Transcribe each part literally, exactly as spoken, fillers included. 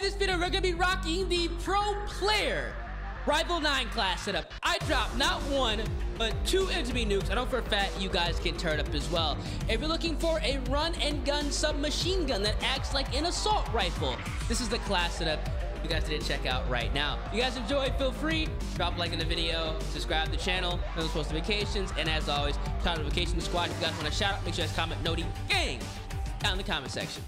this video, we're gonna be rocking the Pro Player Rival nine class setup. I dropped not one, but two M T B nukes. I know for a fact you guys can turn up as well. If you're looking for a run and gun submachine gun that acts like an assault rifle, this is the class setup you guys need to check out right now. If you guys enjoyed, feel free, drop a like in the video, subscribe to the channel, turn those post notifications, and as always, shout out notification squad. If you guys want to shout out, make sure you guys comment Noti Gang down in the comment section.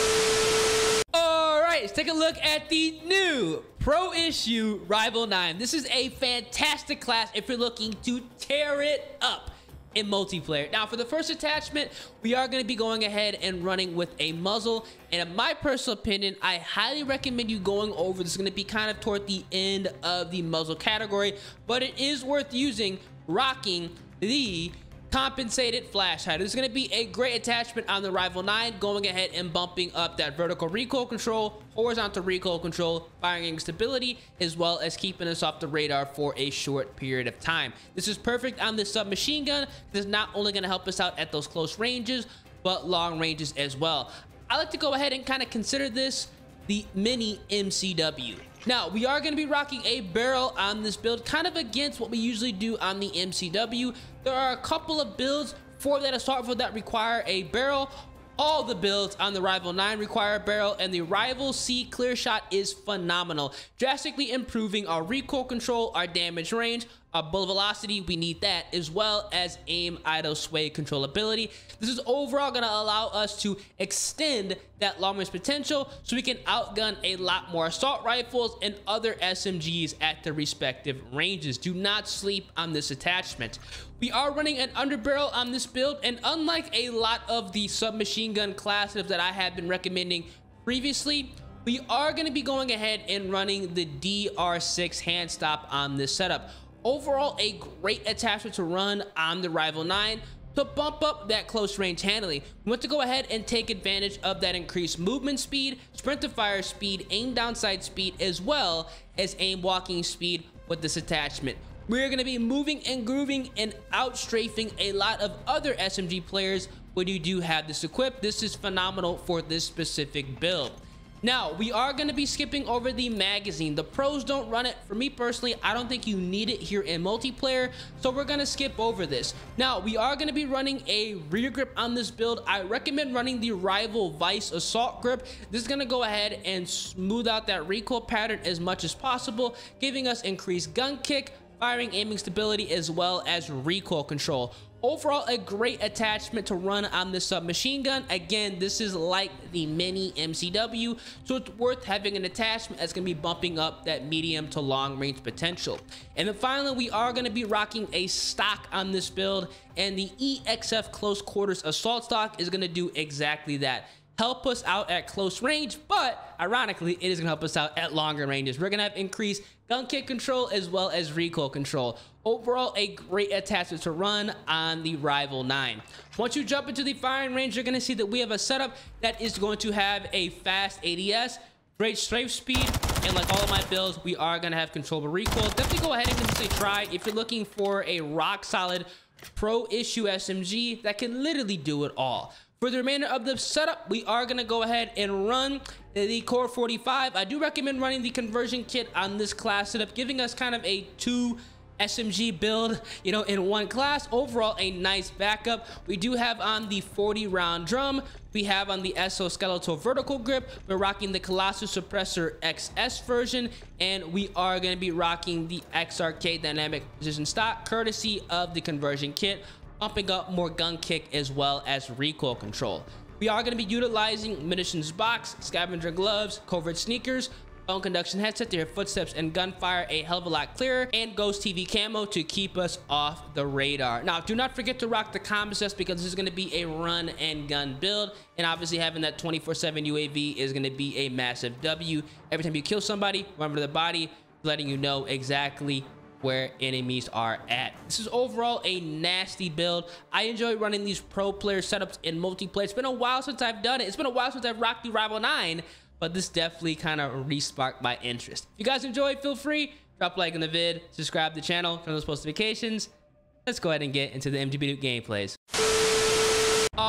All right, let's take a look at the new Pro Issue Rival nine. This is a fantastic class if you're looking to tear it up in multiplayer. Now, for the first attachment, we are going to be going ahead and running with a muzzle. And in my personal opinion, I highly recommend you going over. This is going to be kind of toward the end of the muzzle category, but it is worth using, rocking the compensated flash hider. This is going to be a great attachment on the Rival nine, going ahead and bumping up that vertical recoil control, horizontal recoil control, firing stability, as well as keeping us off the radar for a short period of time. This is perfect on the submachine gun. This is not only going to help us out at those close ranges, but long ranges as well. I like to go ahead and kind of consider this the mini M C W. Now, we are going to be rocking a barrel on this build, kind of against what we usually do on the M C W. There are a couple of builds for that assault rifle that require a barrel. All the builds on the Rival nine require a barrel, and the Rival C clear shot is phenomenal, drastically improving our recoil control, our damage range, our bullet velocity. We need that, as well as aim, idle, sway controllability. This is overall going to allow us to extend that long range potential so we can outgun a lot more assault rifles and other S M Gs at their respective ranges. Do not sleep on this attachment. We are running an underbarrel on this build, and unlike a lot of the submachine gun classes that I have been recommending previously, we are going to be going ahead and running the D R six hand stop on this setup. Overall, a great attachment to run on the Rival nine to bump up that close range handling. We want to go ahead and take advantage of that increased movement speed, sprint to fire speed, aim downside speed, as well as aim walking speed with this attachment. We're going to be moving and grooving and outstrafing a lot of other S M G players when you do have this equipped. This is phenomenal for this specific build. Now, we are going to be skipping over the magazine. The pros don't run it. For me personally, I don't think you need it here in multiplayer, so we're going to skip over this. Now, we are going to be running a rear grip on this build. I recommend running the Rival Vice Assault Grip. This is going to go ahead and smooth out that recoil pattern as much as possible, giving us increased gun kick, firing, aiming stability, as well as recoil control. Overall, a great attachment to run on this submachine gun. Again, this is like the mini M C W, so it's worth having an attachment that's going to be bumping up that medium to long range potential. And then finally, we are going to be rocking a stock on this build, and the E X F close quarters assault stock is going to do exactly that. Help us out at close range, but ironically, it is going to help us out at longer ranges. We're going to have increased gun kick control as well as recoil control. Overall, a great attachment to run on the Rival nine. Once you jump into the firing range, you're going to see that we have a setup that is going to have a fast A D S, great strafe speed, and like all of my builds, we are going to have controllable recoil. Definitely go ahead and give this a try if you're looking for a rock solid Pro Issue S M G that can literally do it all. For the remainder of the setup, we are going to go ahead and run the Core forty-five. I do recommend running the conversion kit on this class setup, giving us kind of a two S M G build, you know, in one class. Overall, a nice backup. We do have on the forty round drum. We have on the exoskeletal vertical grip. We're rocking the Colossus Suppressor X S version, and we are going to be rocking the X R K Dynamic Precision Stock, courtesy of the conversion kit, bumping up more gun kick as well as recoil control. We are going to be utilizing munitions box, scavenger gloves, covert sneakers, bone conduction headset to hear footsteps and gunfire a hell of a lot clearer, and Ghost T V camo to keep us off the radar. Now, do not forget to rock the combo sets because this is going to be a run and gun build, and obviously having that twenty-four seven U A V is going to be a massive W. Every time you kill somebody, remember the body, letting you know exactly where enemies are at. This is overall a nasty build. I enjoy running these pro player setups in multiplayer. It's been a while since I've done it. It's been a while since I've rocked the Rival nine, but this definitely kind of re-sparked my interest. If you guys enjoyed, feel free, drop a like in the vid, subscribe to the channel, turn those post notifications. Let's go ahead and get into the M T B Nuke gameplays. All right.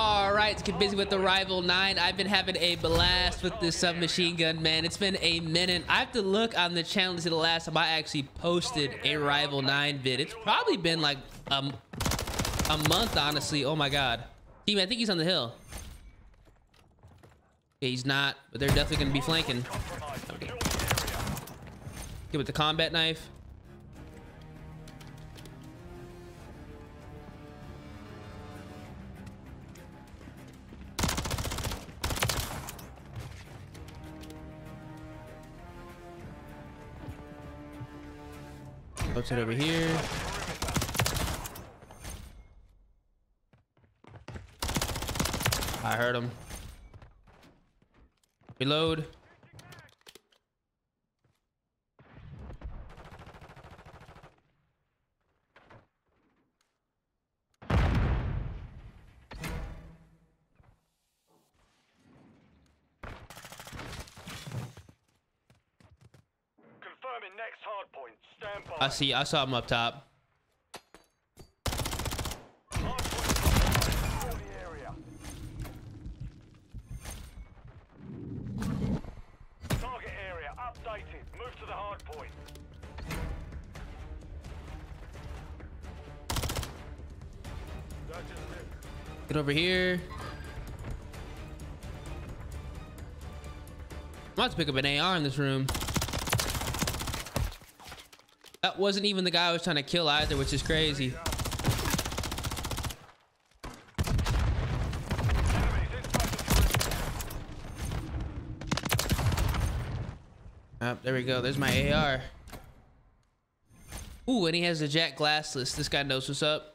right, let's get busy with the Rival nine. I've been having a blast with this submachine gun, man. It's been a minute. I have to look on the channel to see the last time I actually posted a Rival nine vid. It's probably been like um, a month, honestly. Oh my God. Team, I think he's on the hill. Yeah, he's not, but they're definitely going to be flanking. Okay. Get with the combat knife. Puts it over here. I heard him. Reload. Confirming next hard point. Stand by. I see. I saw him up top. Hard point secure the area. Target area updated. Move to the hard point. Get over here. I'm about to pick up an A R in this room. That wasn't even the guy I was trying to kill either, which is crazy. Oh, there we go. There's my A R. Ooh, and he has a Jack Glassless. This guy knows what's up.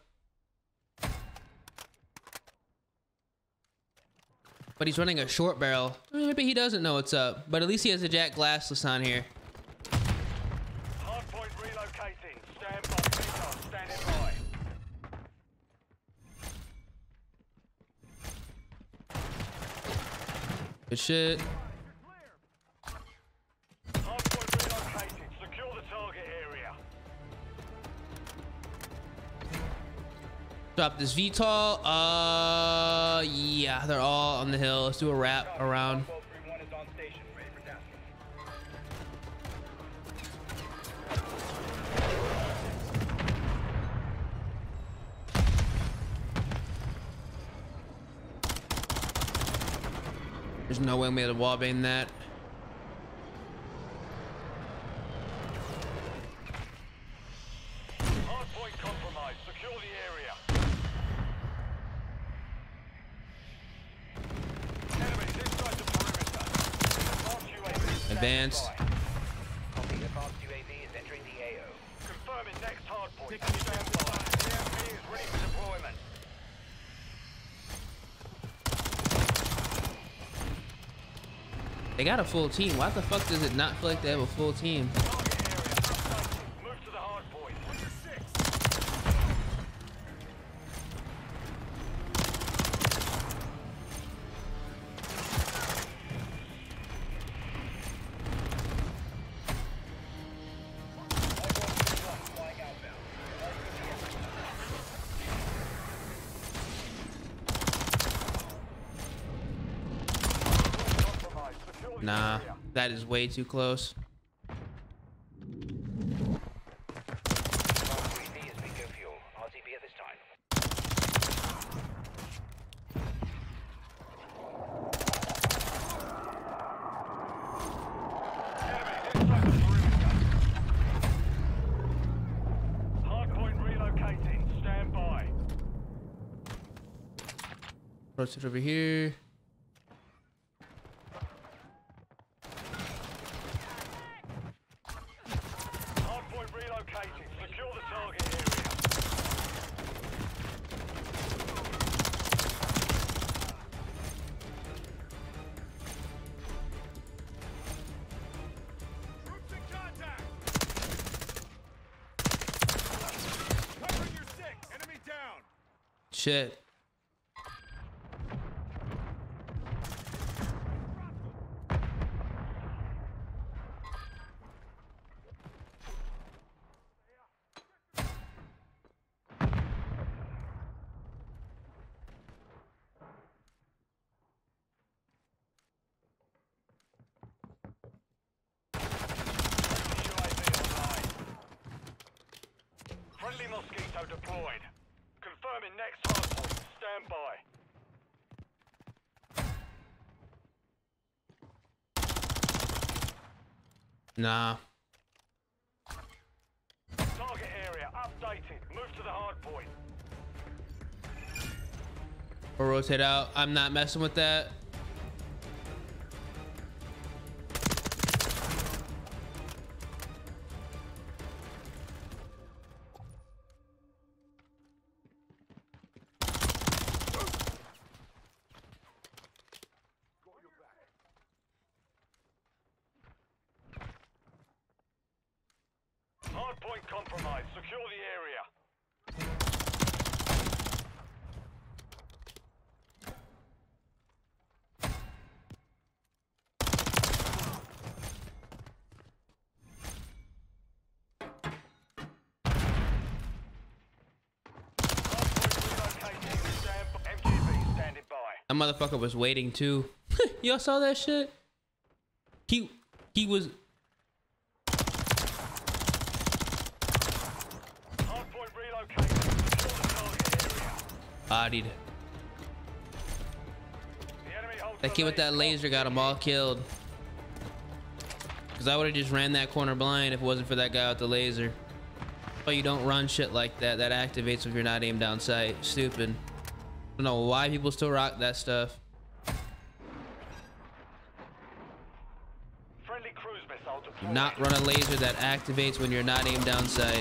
But he's running a short barrel. Maybe he doesn't know what's up, but at least he has a Jack Glassless on here. Hardpoint relocating. Stand by. Recon standing by. Good shit. Hardpoint relocated. Secure the target area. Drop this V TOL. Uh, yeah, they're all on the hill. Let's do a wrap around. There's no way I'm able to wallbang that. Hardpoint compromised. Secure the area. Enemies inside the perimeter. Advanced U A V. Advanced. Copy. Advanced U A V is entering the A O. Confirming next hardpoint. Stand by. C M P is ready for deployment. They got a full team. Why the fuck does it not feel like they have a full team? Target area updated. Move to the hardpoint. Nah, that is way too close. Hardpoint relocating. Stand by. Approach it over here. Hardpoint relocating. Secure the target area. Troops in contact. Covering your six. Enemy down. Shit. Mosquito deployed. Confirming next hardpoint. Stand by. Nah. Target area updated. Move to the hardpoint. Or rotate out. I'm not messing with that. Hardpoint compromised. Secure the area. That motherfucker was waiting too. Y'all saw that shit? He he was Hardpoint relocated. Secure the target area. bodied. The enemy holds That the kid with that lead. laser got them all killed. Cause I would have just ran that corner blind if it wasn't for that guy with the laser. But you don't run shit like that. That activates if you're not aimed down sight. Stupid. I don't know why people still rock that stuff. Friendly cruise missile deployed. Not run a laser that activates when you're not aimed down sight.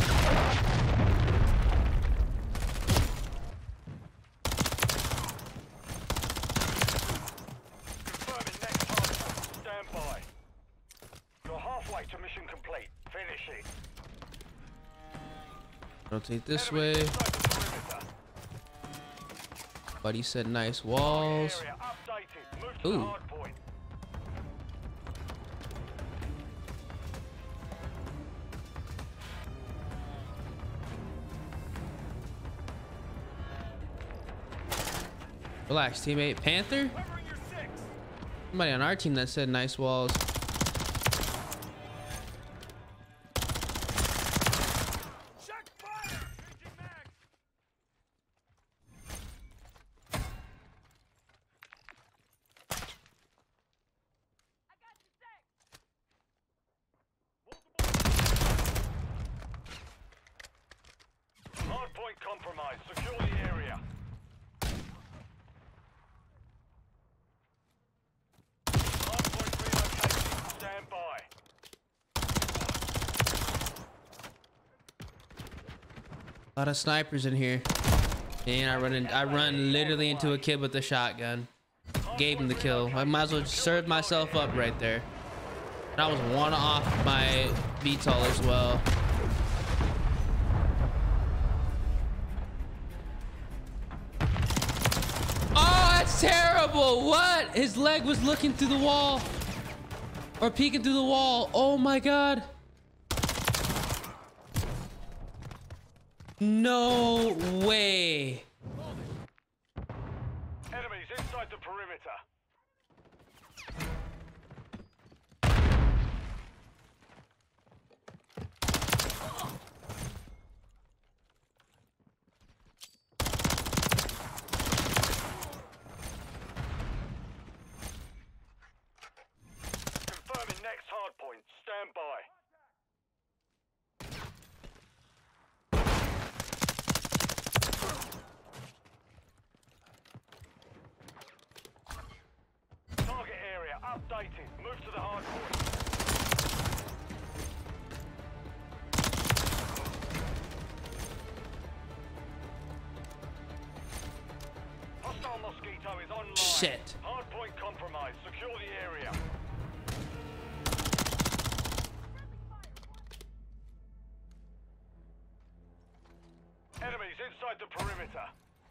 Confirming next hardpoint. Stand by. You're halfway to mission complete. Finish it. Rotate this Enemy way. inside the perimeter. Buddy said nice walls. Area updated. Move to Ooh. the hardpoint. Relax, teammate. Panther? Covering your six. Somebody on our team that said nice walls. Check fire. Changing mag. Hardpoint compromised. Secure the area. Hardpoint relocated. Stand by. A lot of snipers in here. And I run in, I run literally into a kid with a shotgun. Gave him the kill. I might as well just serve myself up right there. And I was one off my V TOL as well. Oh, that's terrible. What? His leg was looking through the wall. Or peeking through the wall. Oh my God. No way. Enemies inside the perimeter. Confirming next hardpoint. Stand by. Target area updated. Move to the hardpoint. Hostile Mosquito is online. Shit. Hardpoint compromised. Secure the area. Enemies inside the perimeter.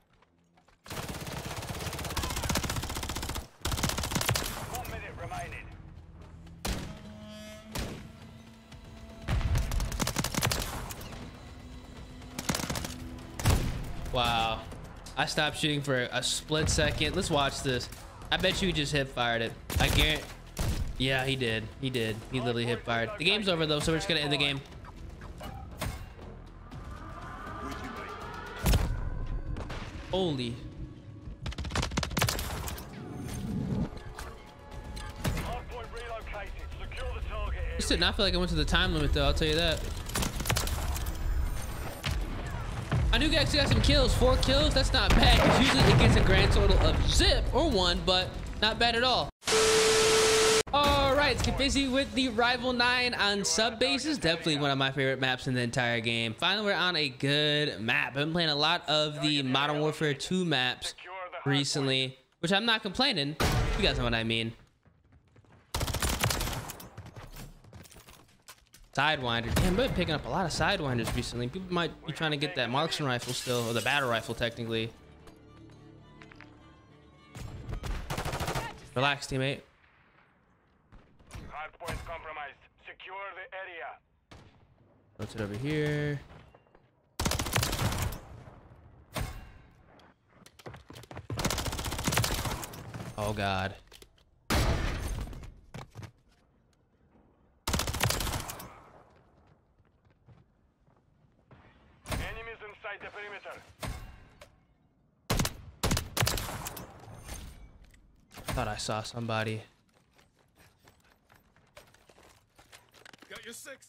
One minute remaining. Wow. I stopped shooting for a split second. Let's watch this. I bet you he just hip fired it. I guarantee. Yeah, he did. He did. He literally hip fired. The game's over though, so we're just gonna end the game. Holy. Hardpoint relocated. Secure the target area. This did not feel like I went to the time limit though, I'll tell you that. I knew actually got some kills, four kills, that's not bad. 'Cause usually it gets a grand total of zip or one, but not bad at all. All right, let's get busy with the Rival nine on sub bases. Definitely one of my favorite maps in the entire game. Finally, we're on a good map. I've been playing a lot of the Modern Warfare two maps recently, which I'm not complaining. You guys know what I mean. Sidewinder. Damn, I've been picking up a lot of Sidewinders recently. People might be trying to get that marksman rifle still, or the battle rifle technically. Relax, teammate. Hardpoint compromised. Secure the area. What's it over here? Oh God. Enemies inside the perimeter. Thought I saw somebody. Got your six.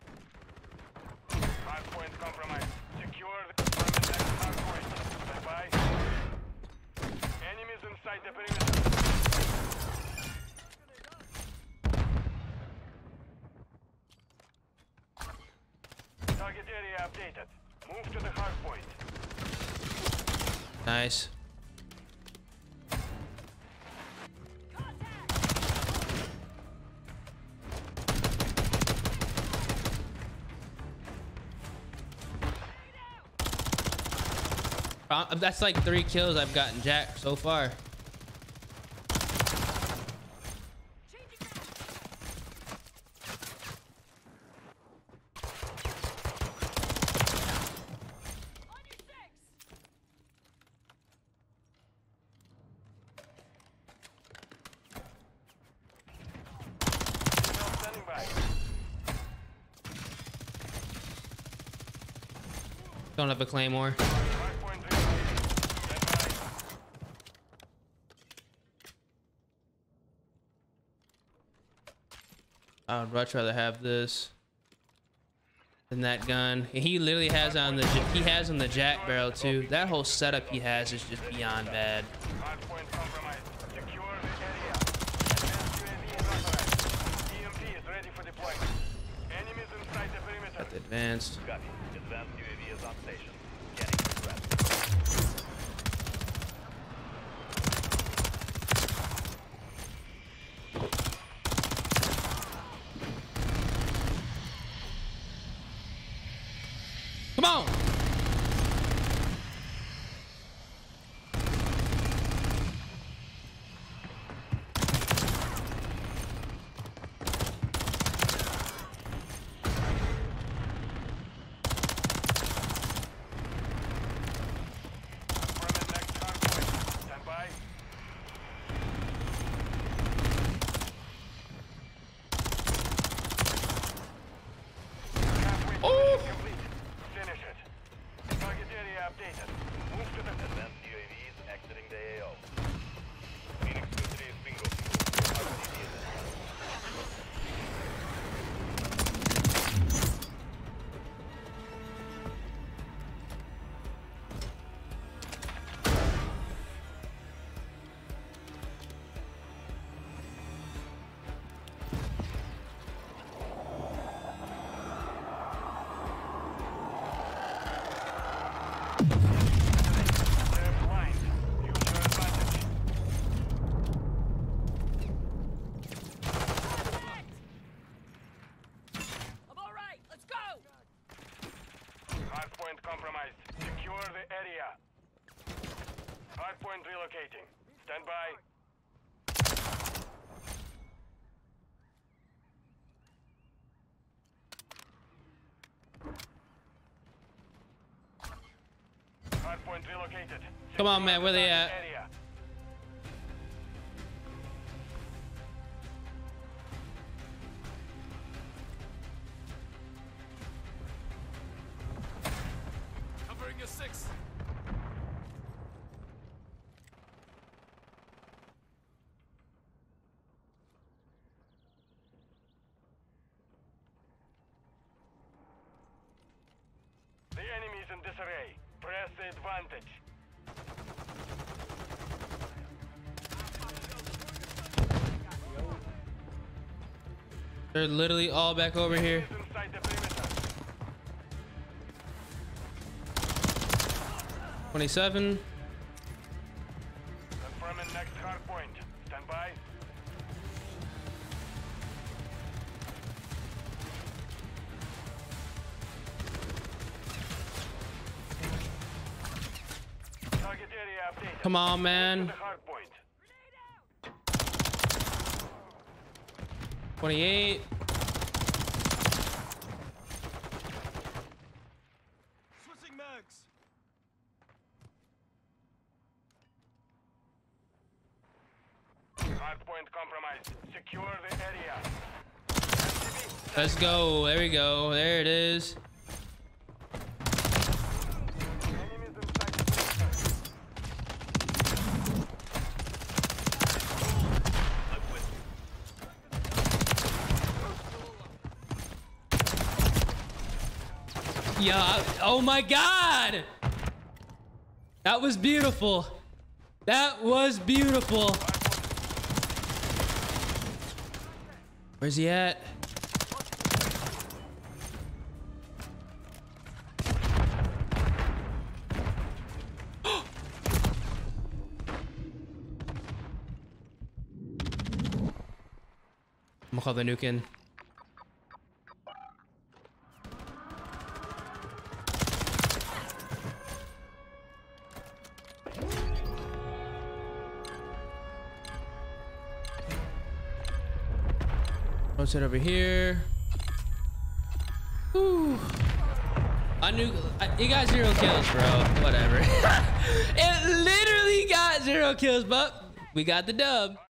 Hardpoint compromised. Secure the next hardpoint. Stand by. Enemies inside the perimeter. Target area updated. Move to the hardpoint. Nice. Uh, that's like three kills I've gotten Jack so far. Standing by. Don't have a claymore. Hardpoint relocated. Stand by. I would much rather have this than that gun. And he literally has on the he has on the Jack barrel too. That whole setup he has is just beyond bad. Hardpoint compromised. Secure the area. Advanced U A V is authorized. E M P is ready for deployment. Enemies inside the perimeter. Got the advanced. Copy. Advanced U A V is on station. Getting threat. Come on. Affirmative next hardpoint. Stand by. Halfway to Oh. mission complete. Finish it. Target area updated. Move to the advanced U A Vs exiting the A O. Phoenix two three is bingo. R C D is in. They're blind. Use your advantage. I'm all right. Let's go. Hardpoint compromised. Secure the area. Hardpoint relocating. Stand by. Hardpoint relocated. Come on, Secure man, where the they target at? area. Covering your six. array. Press the advantage. They're literally all back over here. He's inside the perimeter. twenty-seven. Confirming next hard point. Stand by. Target area updated. Come on, To man. the hard point. twenty-eight. Switching mags. Hard point compromised. Secure the area. Let's go. There we go. There it is. Enemies inside the perimeter. Yeah. Oh my God. That was beautiful. That was beautiful. Where's he at? I'm gonna call the nuke in. Let's head over here. Whew. I knew I, you got zero kills, bro. Whatever. It literally got zero kills, but we got the dub.